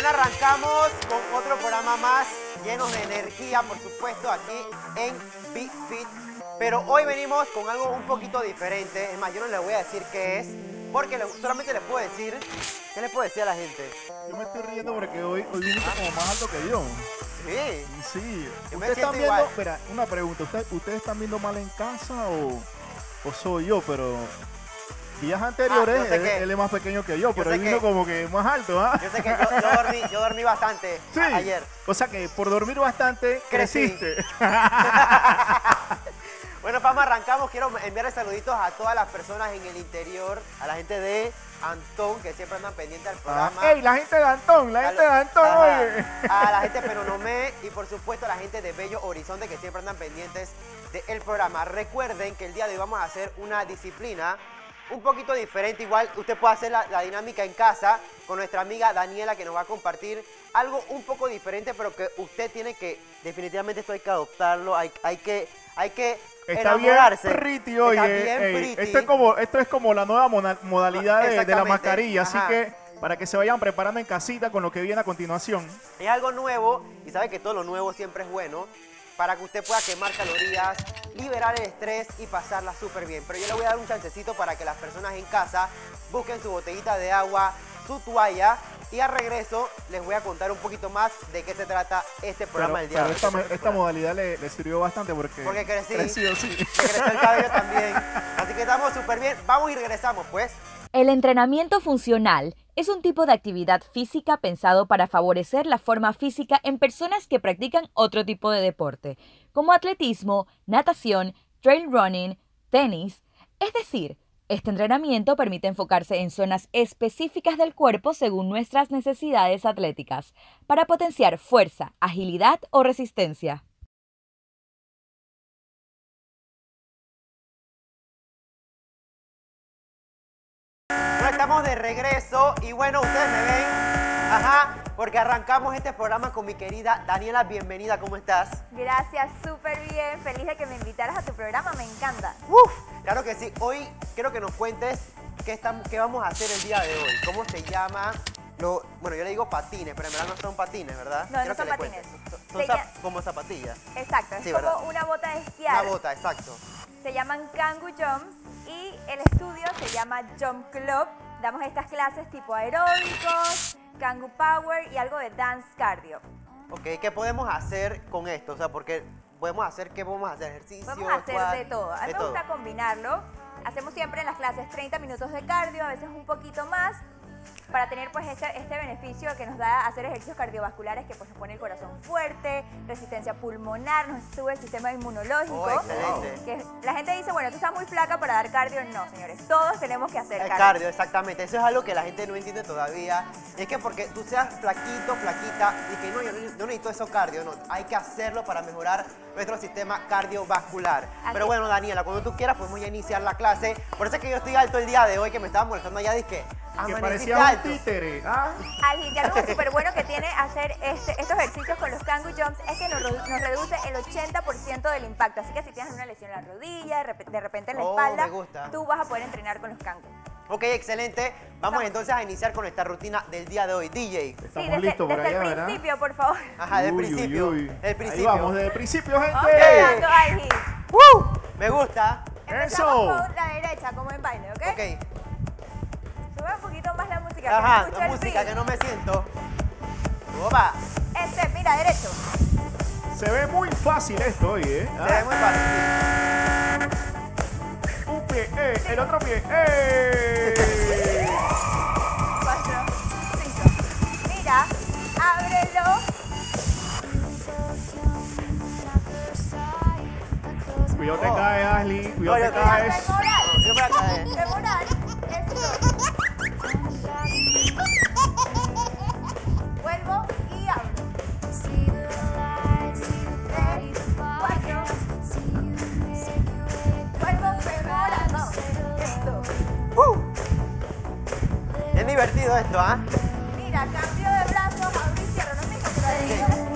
arrancamos con otro programa más, llenos de energía, por supuesto, aquí en Be Fit. Pero hoy venimos con algo un poquito diferente. Es más, yo no les voy a decir qué es, porque solamente les puedo decir, ¿qué les puedo decir a la gente? Yo me estoy riendo porque hoy viniste como más alto que yo. Sí. Sí. Yo me ¿Ustedes están siento viendo? igual. Espera, una pregunta. ¿Ustedes están viendo mal en casa o soy yo? Pero días anteriores yo sé que- él es más pequeño que yo, pero sé él vino que- como que más alto, ¿ah? Yo sé que yo dormí bastante Sí. ayer. O sea que por dormir bastante Crecí. creciste. Bueno, Pama, arrancamos. Quiero enviarle saluditos a todas las personas en el interior, a la gente de Antón, que siempre andan pendientes del programa. ¡Ey, la gente de Antón! ¡La gente de Antón, Ajá. oye! A la gente de Penonomé y por supuesto a la gente de Bello Horizonte, que siempre andan pendientes del programa. Recuerden que el día de hoy vamos a hacer una disciplina un poquito diferente. Igual usted puede hacer la dinámica en casa con nuestra amiga Daniela, que nos va a compartir algo un poco diferente, pero que usted tiene que, definitivamente esto hay que adoptarlo, hay que Está bien enamorarse. pretty, oye. Está bien Ey, pretty. esto es como la nueva modalidad de la Exactamente. mascarilla, así Ajá. que para que se vayan preparando en casita con lo que viene a continuación. Es algo nuevo y sabe que todo lo nuevo siempre es bueno para que usted pueda quemar calorías, liberar el estrés y pasarla súper bien. Pero yo le voy a dar un chancecito para que las personas en casa busquen su botellita de agua, su toalla y al regreso les voy a contar un poquito más de qué se trata este programa del día de Pero hoy. esta modalidad le sirvió bastante porque crecí. creció, sí. Me creció el cabello también. Así que estamos súper bien. Vamos y regresamos pues. El entrenamiento funcional es un tipo de actividad física pensado para favorecer la forma física en personas que practican otro tipo de deporte, como atletismo, natación, trail running, tenis. Es decir, este entrenamiento permite enfocarse en zonas específicas del cuerpo según nuestras necesidades atléticas, para potenciar fuerza, agilidad o resistencia. Bueno, estamos de regreso y bueno, ustedes me ven, ajá, porque arrancamos este programa con mi querida Daniela. Bienvenida, ¿cómo estás? Gracias, súper bien. Feliz de que me invitaras a tu programa, me encanta. Uf, claro que sí. Hoy quiero que nos cuentes qué vamos a hacer el día de hoy. ¿Cómo se llama? Bueno, yo le digo patines, pero en verdad no son patines, ¿verdad? No, no Quiero son que le patines. cuentes. Se Son llama- como zapatillas. Exacto, es Sí, como ¿verdad? una bota de esquiar. Una bota, exacto. Se llaman Kangoo Jumps y el estudio se llama Jump Club. Damos estas clases tipo aeróbicos, Kangoo Power y algo de dance cardio. Ok, ¿qué podemos hacer con esto? O sea, porque ¿qué podemos hacer? ¿Ejercicio? Podemos hacer squat, de todo. A mí de me todo. gusta combinarlo. Hacemos siempre en las clases 30 minutos de cardio, a veces un poquito más, para tener pues este beneficio que nos da hacer ejercicios cardiovasculares que pues nos pone el corazón fuerte, resistencia pulmonar, nos sube el sistema inmunológico. Oh, excelente. Que la gente dice, bueno, tú estás muy flaca para dar cardio. No, señores, todos tenemos que hacer El cardio. cardio, exactamente. Eso es algo que la gente no entiende todavía. Y es que porque tú seas flaquito, flaquita, y que no, yo no necesito eso cardio, no. Hay que hacerlo para mejorar nuestro sistema cardiovascular. Así Pero es. bueno, Daniela, cuando tú quieras podemos ya iniciar la clase. Por eso es que yo estoy alto el día de hoy, que me estaba molestando allá, dije, Que amaneciste parecía un alto. títere. ¿Ah? Algin, y algo súper bueno que tiene hacer estos ejercicios con los Kangoo Jumps es que nos reduce el 80% del impacto. Así que si tienes una lesión en la rodilla, de repente en la Oh, espalda, me gusta. tú vas a poder entrenar con los Kangoo. Ok, excelente. Vamos entonces a iniciar con nuestra rutina del día de hoy. DJ. Estamos listos por desde allá, el ¿verdad? principio, por favor. Ajá, del Uy, principio. uy, uy. Del Ahí principio. vamos, desde el principio, gente. Vamos empezando, Algin. Me gusta. Empezamos Eso. con la derecha, como en baile, ¿ok? Ok. Sube un poquito más la música. Ajá, que escucho la el música beat. que no me siento. Opa. Mira, derecho. Se ve muy fácil esto hoy, ¿eh? Se ve muy fácil. Un pie, el otro pie. 4, 5. Mira, ábrelo. Cuidado te caes, Ashley. Cuidado No, te yo caes. Femoral. Yo voy a caer. Femoral. Eso. Vuelvo y abro. 3, 4. Vuelvo femoral. Vamos. Esto. Es divertido esto, ¿ah? Mira, cambio de brazos, abro y cierro. No me digas que la derecha.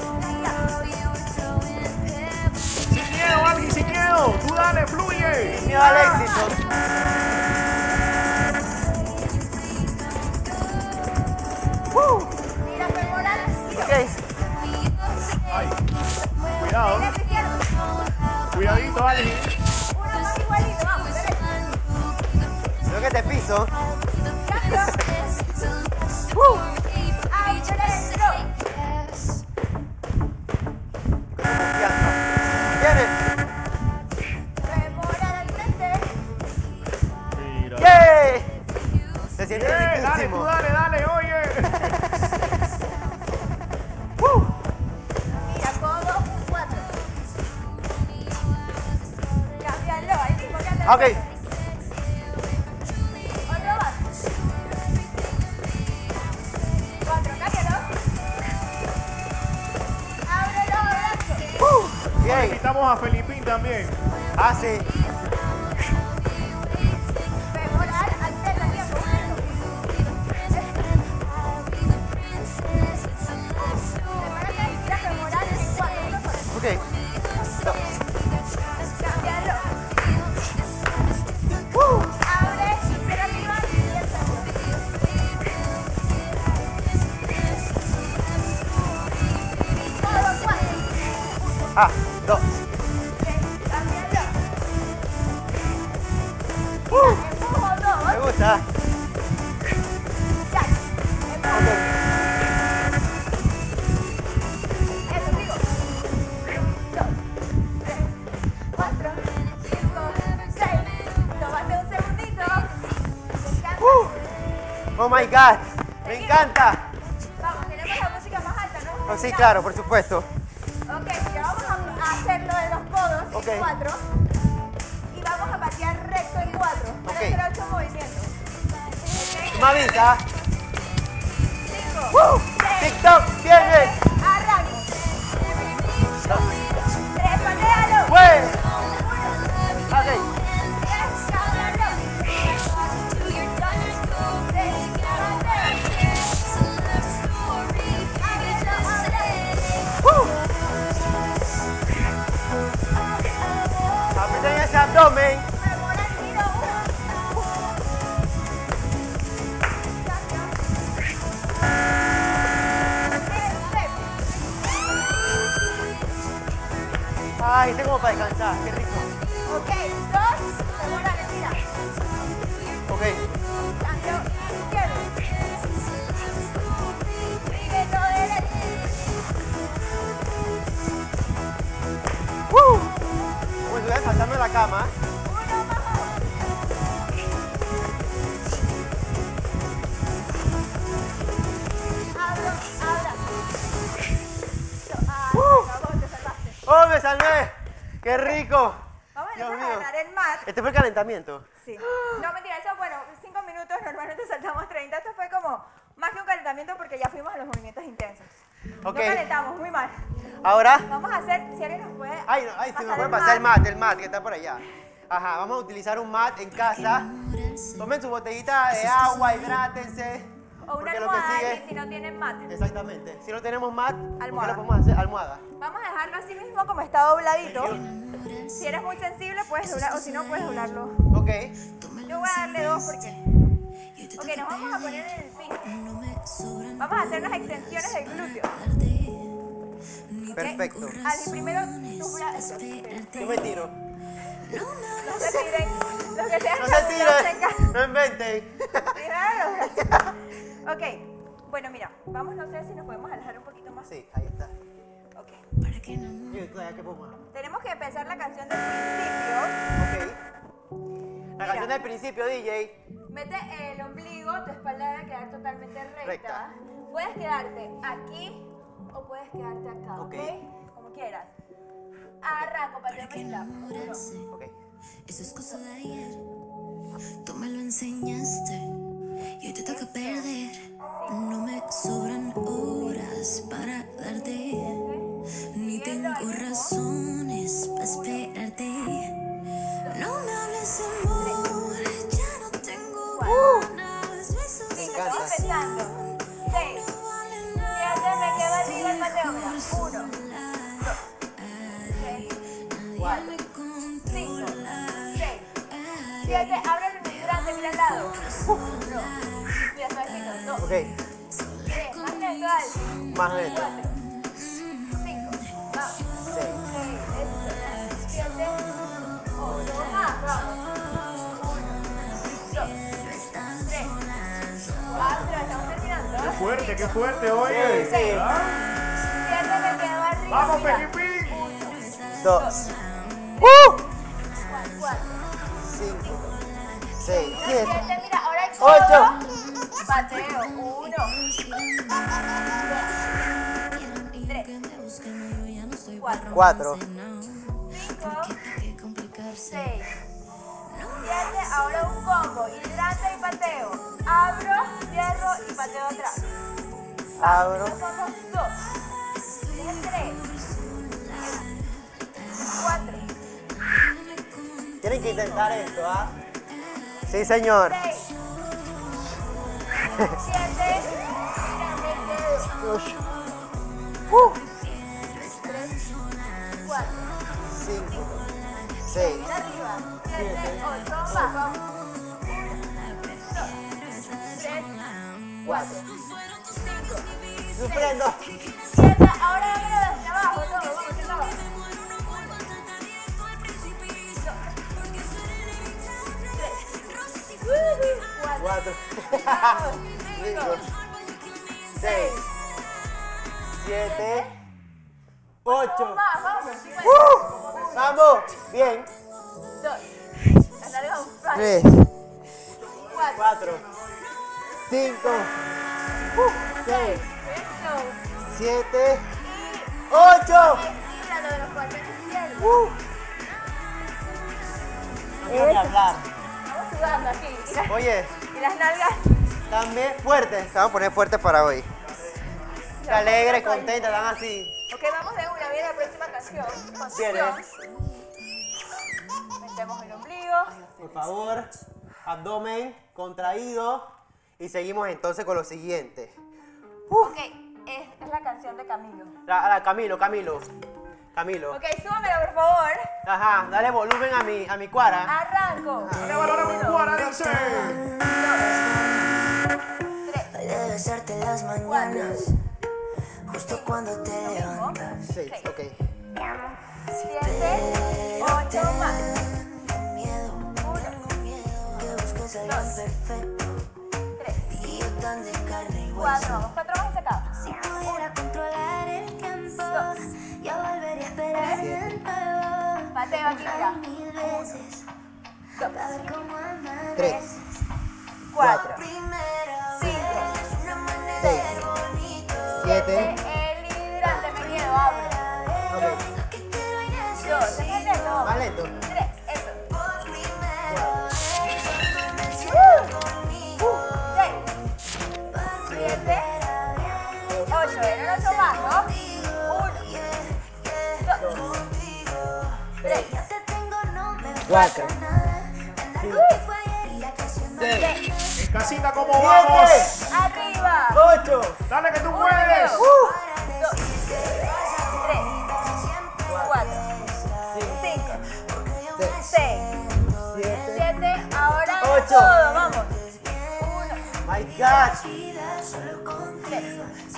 Sin miedo, Ashley, sin miedo. Tú dale, fluye. Miedo al éxito. Mira, femoral. Rapidísimo. Dale, oye. Mira, codo, 4. Cámbialo, ahí mismo, cámbialo. Ok. Otro más. 4, cámbialo. Ábrelo, abrazo. Bien. Invitamos a Felipín también. Ah, sí. Femoral, alterna, tiempo. Femoral en 4. Ok. Cámbialo. Abre, cierra arriba y empieza. Codo, 4. Ah, 2. Cámbialo. Empujo, 2. Me gusta. Ya. Empujo. Eso, digo. 2, 3, 4, 5, 6. Tómate un segundito. Descansa. Oh my God. Me encanta. Vamos, tenemos la música más alta, ¿no? Oh, sí, claro, por supuesto. Ok, ya vamos a hacer lo de los codos Ok. en 4. Y vamos a patear recto en 4. Van a Ok. hacer 8 movimientos. Tú me avisas. 5, 6, TikTok, tienes. arranca. 3, patealo. Pues. Ok. 3, cámbialo. 6, Aprieten ese abdomen. Ay, tengo para descansar. Qué rico. Ok, 2, femoral, mira. Ok. Cambio izquierdo. Sigue lo derecho. Como si estuviera saltando en la cama. 1 más abajo. Abra. Acabó, te salvaste. ¡Oh, me salvé! ¡Qué rico! Vamos Dios entonces a mío. agarrar el mat. Este fue el calentamiento. Sí. No, mentira, eso, bueno, 5 minutos, normalmente saltamos 30. Esto fue como más que un calentamiento porque ya fuimos a los movimientos intensos. Ok. No calentamos, muy mal. Ahora. Vamos a hacer, si alguien nos puede Ay, no, se me pasar puede pasar el mat que está por allá. Ajá, vamos a utilizar un mat en casa. Tomen su botellita de agua, hidrátense. O una porque lo que almohada sigue- y si no tienen mat. Exactamente. Si no tenemos mat, ¿qué Almohada. lo podemos hacer? Almohada. Vamos a dejarlo así mismo como está dobladito. Si eres muy sensible puedes doblar, o si no puedes doblarlo. Ok. Yo voy a darle 2 porque... Ok, nos vamos a poner en el piso. Vamos a hacer unas extensiones del glúteo. ¿Ok? Perfecto. Ali, primero tus brazos. Yo me tiro. No se tiren. Los que sean No se cabezados tiren. No inventen. Primero los brazos. Ok. Bueno, mira. Vamos, no sé si nos podemos alejar un poquito más. Sí, ahí está. Ok. ¿Qué podemos hacer? Tenemos que empezar la canción del principio. Ok. La canción del principio, DJ. Mete el ombligo, tu espalda debe quedar totalmente recta. Recta. Puedes quedarte aquí o puedes quedarte acá, Ok. ¿ok? Como quieras. Arranco, patea para Ok. Eso es cosa de ayer. Tú me lo enseñaste y hoy te toca perder. No me sobran horas para darte, ni tengo razones para esperarte. No me hables de amor, ya no tengo ganas. Besos Me de encanta. Estamos pensando. 6, 7, me quedo arriba el pateo. 1, 2, 3, 4, 5, 6, 7. Ábrelo en el grande, mira al lado. 1, mira suavecito. 2, Ok. 3, más lento, dale. Más lento. 4, 5, vamos. 6. 6, 7, 8, más, vamos. 1, 2, 3, 4, estamos terminando. Qué fuerte, oye. Sí, sí. 7, me quedo arriba. Vamos, mira. Felipín. 2. 4, 5. 6. 7. 7, mira, ahora el 8. codo 1, 2, 3, 4, 4. 5, 6, 7. Ahora un combo. Hidrante y pateo. Abro, cierro y pateo atrás. Abro. Son los 2. 3, 4, Tienen que intentar esto, ¿ah? Sí, señor. 6, 7. 3, 4. 5, 6, Mira arriba. 7, 8. Vamos. 3, 4, 5, sufriendo. 7. Ahora mira hacia abajo todo. Vamos hacia abajo. 4, 5, 6, 7, 8. Más, vamos. ¡Vamos! Bien. 2. Alargamos. 3, 4. 4, 5, 6, Eso. 7, 8. Mira lo de los 4 izquierdos. No quiero ni hablar. Estamos sudando aquí. Oye, Y las nalgas. también fuertes. Se van a poner fuertes para hoy. Alegre, contenta, están así. Ok, vamos de una. Viene la próxima canción. Posición. Metemos el ombligo. Por favor, abdomen contraído. Y seguimos entonces con lo siguiente. Ok, es la canción de Camilo. Camilo. Ok, súbamela por favor. Ajá, dale volumen a mi cuara. Arranco. dice. 3, De besarte las mañanas, justo cuando te levantas. 6, ok. 7, 8 más. Miedo, 1, que busques a alguien perfecto 3, y yo tan de carne y 4. hueso. Vamos, 4 más y se acaba. Si pudiera controlar el tiempo, yo volvería a esperar de nuevo. Pateo aquí, mira. 1000 veces, 2, a ver cómo amar. 3, 4, Primero, 5, es un amanecer 6, bonito. 7. el hidrante me quedo, abro. Ok. Lo que quiero y 2, ¿se entiende? No. Más lento. 3, eso. por primero, duerme el 6, cielo conmigo. 7, 8. Eran 8 más, ¿no? 1, 2, 3, Ya te tengo, no me 4, falta nada. Andar con que fue ayer y ya casi ando 6, En casita, ¿cómo vamos? arriba. 8. Dale que tú 1, puedes. 2, 3, 4, 5, 6, 7. Ahora 8. todo, vamos. 1, My God. 3,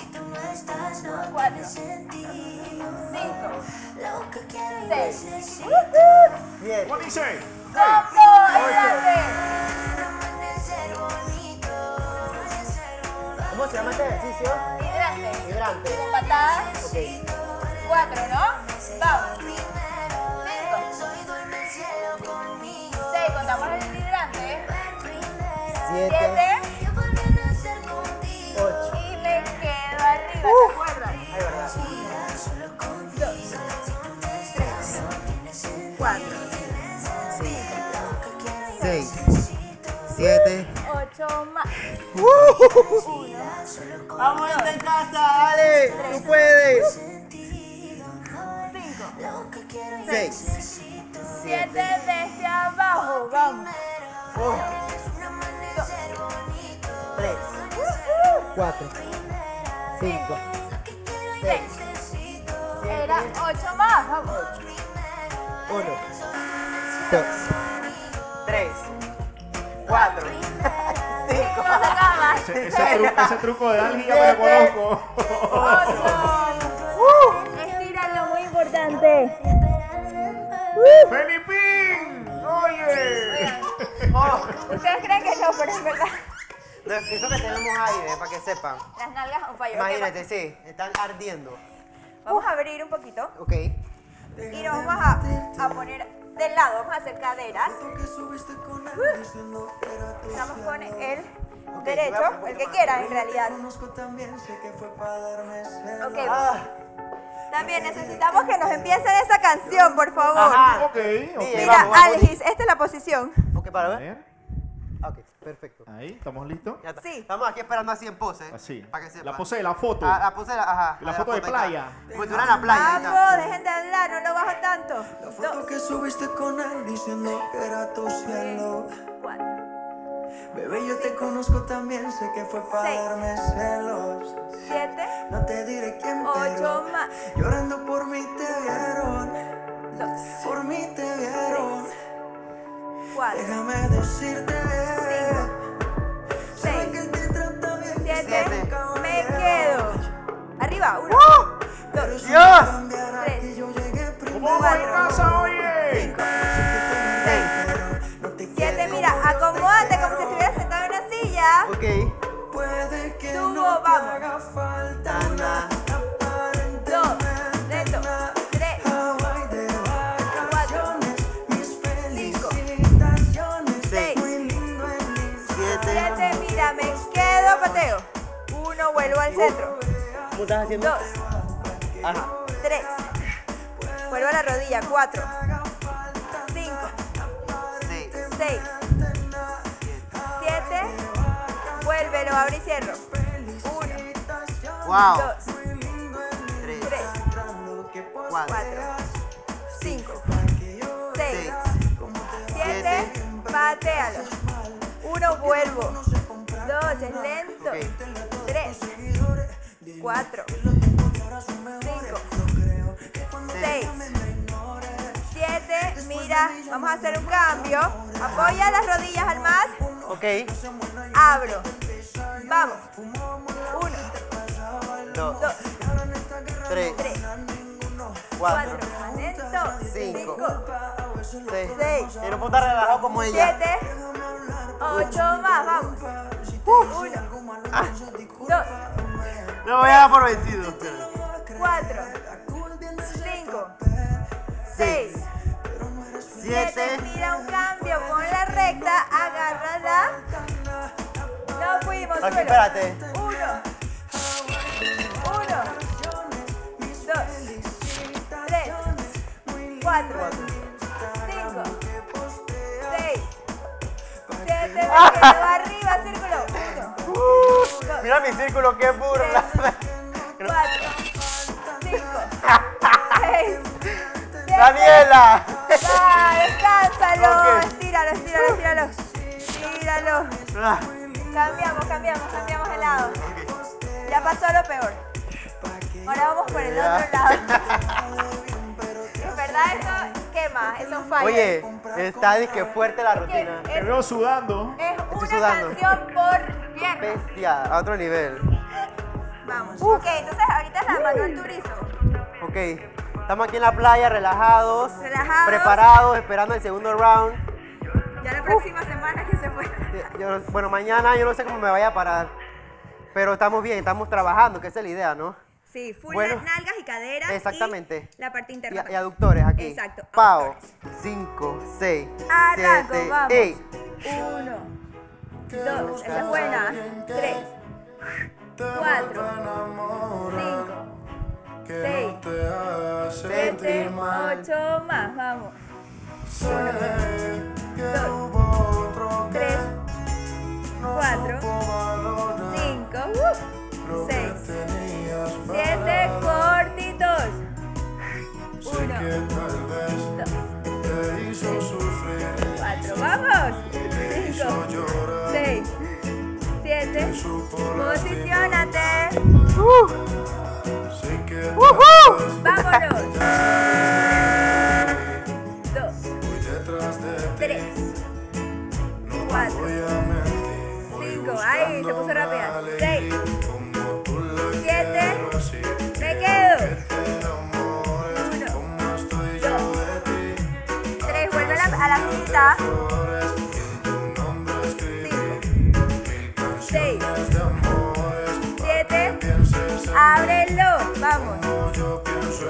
4, 5, lo que quiero y 6. necesito. 10. ¿Cómo dice? ¡Combo! ¡Hidrante! Amanecer bonito, amanecer bonito. ¿Cómo se llama este ejercicio? Hidrante. Hidrante. Patada. Ok. 4, ¿no? Vamos. Hoy duerme el cielo conmigo. 6, contamos el hidrante. 7, 7. Yo volví a nacer contigo. 8. Y me quedo arriba, ¿te acuerdas? Ay, verdad. 2, 4, 6, 7. 8 más. Vamos a estar en casa, dale. Tú puedes. 5, 6, 7 desde abajo, vamos. 3, 4, 5, 6. Era 8 más, vamos. 1, 2, 3, 4, 5, No se acaba. Ese truco de Algi ya me lo conozco. 8. Estíralo, muy importante. ¡Felipín! ¡Oye! Ustedes creen que no, pero es verdad. Eso que tenemos aire, para que sepan. Las nalgas on fire. Imagínate, sí, están ardiendo. Vamos a abrir un poquito Ok. y nos vamos a poner del lado. Vamos a hacer caderas. Estamos con el derecho, el que quiera en realidad. Ok. También necesitamos que nos empiecen esa canción, por favor. Ajá. Ok. Mira, vamos, vamos. Algis, esta es la posición. Ok, para A ver. ver. Ok, perfecto. Ahí, ¿estamos listos? Ya está. Sí. Estamos aquí esperando así en pose. Así. Para que sepa. La pose de la foto. La pose de la, ajá. La foto de ahí está. playa. Como si estuviera en la playa. ahí está. Vamos, dejen de hablar, no lo bajo tanto. La foto que subiste con él diciendo que era tu cielo. 4, Bebé, yo te conozco también, sé que fue para Seis. darme celos. 7, No te diré quién, 8 pero más. llorando por mí te vieron. 2, Por mí te vieron. 4, Déjame decirte, sé que 6, él te trata bien. 7, me quedo. Arriba, 1, 2, ¡Dios! Cambiará que yo llegué primero. ¿Cómo vamos en casa, oye? 5, No te 7, quiero, mira, no te acomódate como si quiero. estuvieras sentado en una silla. Ok. Puede que Subo, no te vamos. haga falta Na, una aparente 2, lento, 3, Hawaii de vacaciones, mis 5, felicitaciones. 6, Muy lindo el 7. 7, mira, me quedo, pateo. 1, vuelvo al centro. ¿Cómo estás haciendo? 2, Ajá. 3, vuelvo a la rodilla. 4, 5, 6. 6, 7, vuélvelo, abro y cierro. 1, Wow. 2, 3. 3, 4. 4, 5, 6, 7, patealo. 1, vuelvo. 2, es lento. 3, 4, 5, 6, 7, mira, vamos a hacer un cambio. Apoya las rodillas al más. Ok. Abro. Vamos. 1, 2. 2, 3. 3, 4. 4, más lento. 5. 5, 6. 6, Y no puedo estar relajado como ella. 7, 8 más, vamos. 1, 2, No voy a dar por vencido. 4, 5, 6, 7, 7. mira un cambio, pon la recta, agárrala. No fuimos, Aquí, suelo. espérate. 1, 2, 3, 4, 5, 6, 7, me quedo arriba, círculo. 1, Mira mi círculo, qué burla. 4, 5, 6, 7. Daniela. Va, descánsalo. Ok. Estíralo, estíralo, estíralo. Estíralo. Ah, Cambiamos de lado. Ya pasó lo peor. Ahora vamos por el Ya. otro lado. En verdad eso quema, eso falla. Oye, está disque fuerte la rutina. Te veo sudando. Es Estoy una sudando. canción por pierna. Bestia, a otro nivel. Vamos. Ok, entonces ahorita es la Manuel Turizo. Ok, estamos aquí en la playa, relajados, Relajados. preparados, esperando el segundo round. Ya la próxima semana que se fue. Bueno, mañana yo no sé cómo me vaya a parar, pero estamos bien, estamos trabajando, que esa es la idea, ¿no? Sí, full Bueno, nalgas y caderas. exactamente. Y la parte interna. Y aductores aquí. Exacto. Pao, 5, 6, Arranco, 7, vamos. 8. 1, 2, esa es buena. 3, 4, 5, 6, 7, 8 más, vamos. 1, 2, 3, 4, 5, 6, 7, cortitos. 1, 2, 4, vamos. 5, 6, 7, posiciónate. Vámonos. 2, 3, 4, 5, ahí se puso rápida. 6, 7, me quedo. 1, 2, 3, vuelve a la cita. 5, 6, 7, ábrelo, vamos. 1,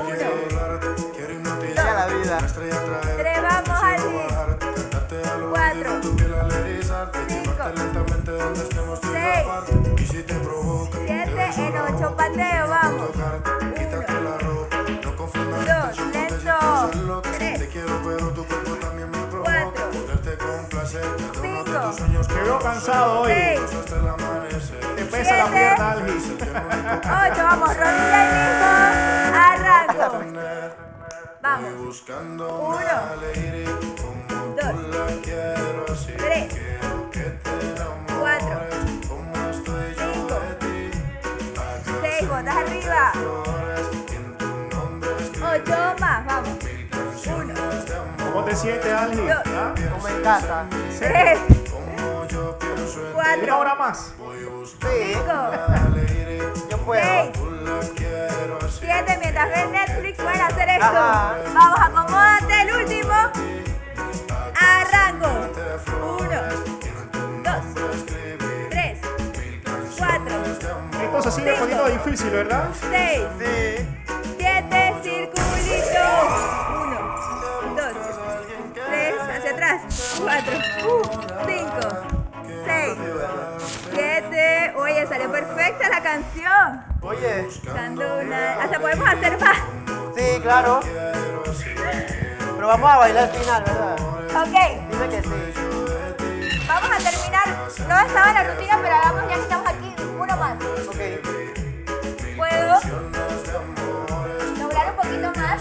Ya la vida. 3, vamos al 4, 5, 6, Y si te provoca, 7 en 8, pateo, vamos. quítate la ropa. No confundas 2, lento. te 3, quiero, pero tu cuerpo también me provoca. 4, Poderte complacer, cada uno de 5, tus sueños. Te veo cansado hoy. 6, Hasta el amanecer. Te pesa la 7. pierna, Algis. 8, vamos, rodilla y mismo. Arranco. Vamos. Buscando 1, alegría como 2, tú la quiero así. 3, Quiero que te enamores 4, como estoy yo 5, de ti. 6, botas arriba. En tu nombre 8 más, vamos. 1, ¿Cómo te sientes, Algis? Dos. ¿Ah? Como en casa. 3, como yo pienso en 4, ¿Una hora más? 5. alegría. Yo puedo. 6, Tú la quiero así. 7, mientras ves Netflix pueden hacer esto. Ajá. Vamos, acomódate, el último. Arranco. 1, 2, 3, 4, Esto se sigue poniendo difícil, ¿verdad? 6, Sí. 7, circulito. 1, 2, 3, hacia atrás. 4, 5, 6, 7. Oye, salió perfecta la canción. Oye. Buscando una... Hasta podemos hacer más. Sí, claro. Pero vamos a bailar al final, ¿verdad? Ok, Dime que sí. vamos a terminar. No estaba en la rutina, pero hagamos ya que estamos aquí uno más. Ok. ¿Puedo doblar un poquito más?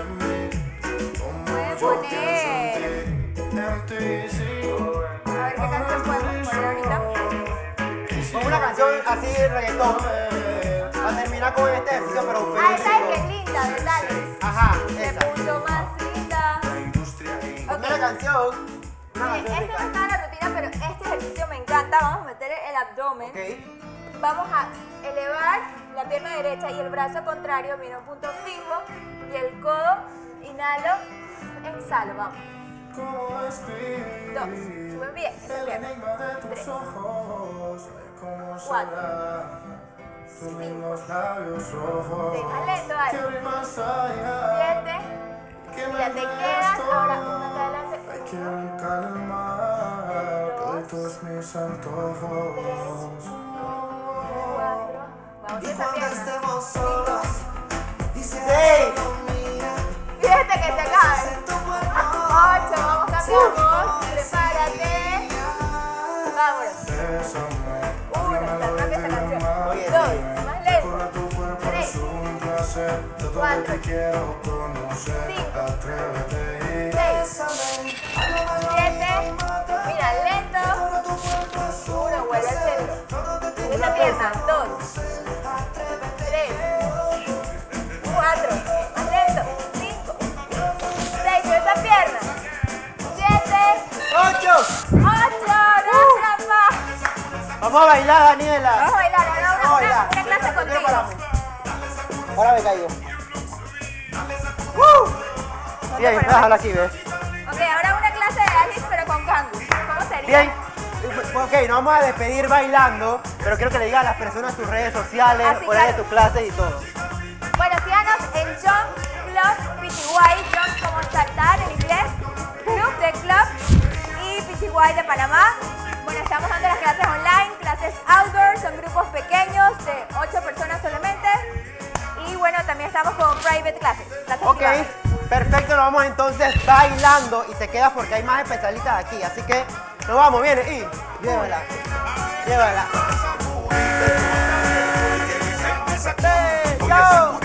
Pueden poner... A ver qué canción podemos poner ahorita. Pon una canción así de reggaetón. Para terminar con este ejercicio, pero Ah, esa es que es linda, ¿verdad? Ajá, Se esa. puso más linda. Ponme la canción. Una Miren, canción este no rica. está en la rutina, pero este ejercicio me encanta. Vamos a meter el abdomen. Ok. Vamos a elevar la pierna derecha y el brazo contrario, mira un punto fijo. Y el codo, inhalo, exhalo, vamos. 2, sube bien, esa pierna. 3, 4, 5, 6, más lento, dale. 7, mira, te quedas, ahora una hacia adelante. Quiero calmar todos mis antojos. 4, vamos a esa pierna. 5, 6. 7, que se acabe. 8, vamos, cambiamos. Prepárate. Vámonos. 1, está cambia esta canción. 2, más lento. 3, 4, 5, 6, 7, mira, lento. 1, vuelve al centro. Esa pierna. 2, 3, 4, más lento. 5, 6, esa pierna. 7, 8. 8, no más. Vamos a bailar, Daniela. Vamos a bailar, ahora Vamos a bailar. una clase Quiero contigo. pararme. Ahora me caigo. Bien, déjala aquí, ¿ves? Ok, ahora una clase de Alice, pero con Kangu. ¿Cómo sería? Bien. Ok, nos vamos a despedir bailando, pero quiero que le digas a las personas tus redes sociales, Así, por ahí de claro. tus clases y todo. Bueno, síganos en Jump Club PTY, Jump como saltar en inglés, Club de Club y PTY de Panamá. Bueno, estamos dando las clases online, clases outdoor, son grupos pequeños de 8 personas solamente. Y bueno, también estamos con private clases. Ok, privadas. perfecto, nos vamos entonces bailando y te quedas porque hay más especialistas aquí, así que nos vamos, viene y llévala, llévala. ¡Hey, chao!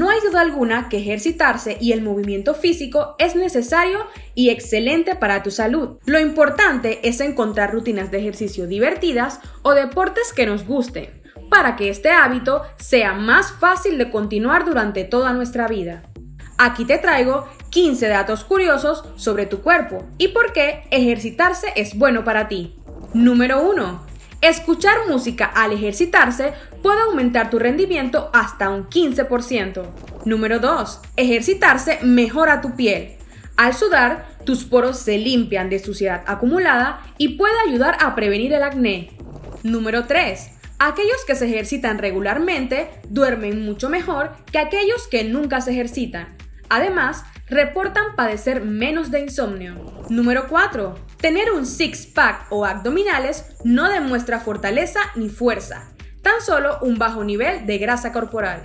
No hay duda alguna que ejercitarse y el movimiento físico es necesario y excelente para tu salud. Lo importante es encontrar rutinas de ejercicio divertidas o deportes que nos gusten, para que este hábito sea más fácil de continuar durante toda nuestra vida. Aquí te traigo 15 datos curiosos sobre tu cuerpo y por qué ejercitarse es bueno para ti. Número 1. Escuchar música al ejercitarse puede aumentar tu rendimiento hasta un 15%. Número 2. Ejercitarse mejora tu piel. Al sudar, tus poros se limpian de suciedad acumulada y puede ayudar a prevenir el acné. Número 3. Aquellos que se ejercitan regularmente duermen mucho mejor que aquellos que nunca se ejercitan. Además, reportan padecer menos de insomnio. Número 4. Tener un six-pack o abdominales no demuestra fortaleza ni fuerza, tan solo un bajo nivel de grasa corporal.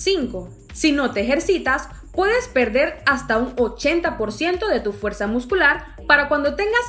5. Si no te ejercitas, puedes perder hasta un 80% de tu fuerza muscular para cuando tengas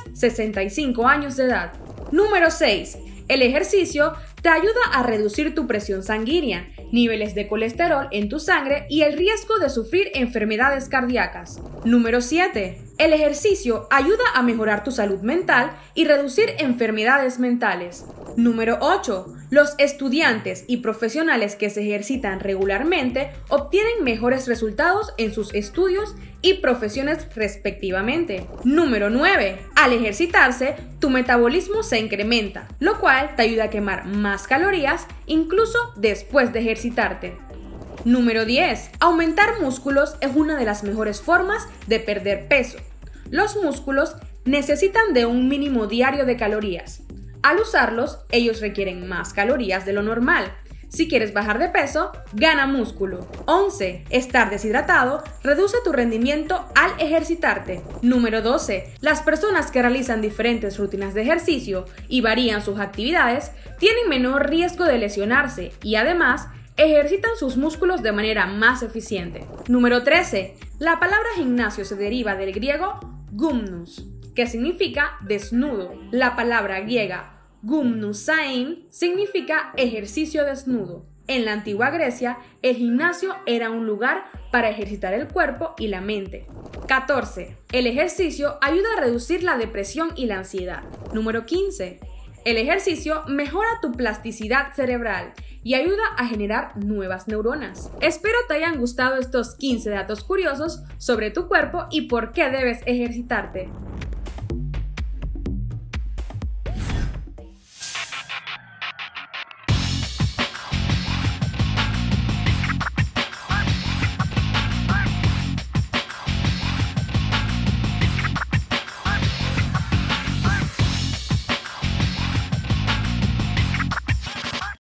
65 años de edad. Número 6. El ejercicio te ayuda a reducir tu presión sanguínea, niveles de colesterol en tu sangre y el riesgo de sufrir enfermedades cardíacas. Número 7. El ejercicio ayuda a mejorar tu salud mental y reducir enfermedades mentales. Número 8. Los estudiantes y profesionales que se ejercitan regularmente obtienen mejores resultados en sus estudios y profesiones respectivamente. Número 9. Al ejercitarse, tu metabolismo se incrementa, lo cual te ayuda a quemar más calorías incluso después de ejercitarte. Número 10. Aumentar músculos es una de las mejores formas de perder peso. Los músculos necesitan de un mínimo diario de calorías. Al usarlos, ellos requieren más calorías de lo normal. Si quieres bajar de peso, gana músculo. 11. Estar deshidratado reduce tu rendimiento al ejercitarte. Número 12. Las personas que realizan diferentes rutinas de ejercicio y varían sus actividades tienen menor riesgo de lesionarse y además ejercitan sus músculos de manera más eficiente. Número 13. La palabra gimnasio se deriva del griego gymnos, que significa desnudo. La palabra griega gymnosain significa ejercicio desnudo. En la antigua Grecia, el gimnasio era un lugar para ejercitar el cuerpo y la mente. 14. El ejercicio ayuda a reducir la depresión y la ansiedad. Número 15. El ejercicio mejora tu plasticidad cerebral y ayuda a generar nuevas neuronas. Espero te hayan gustado estos 15 datos curiosos sobre tu cuerpo y por qué debes ejercitarte.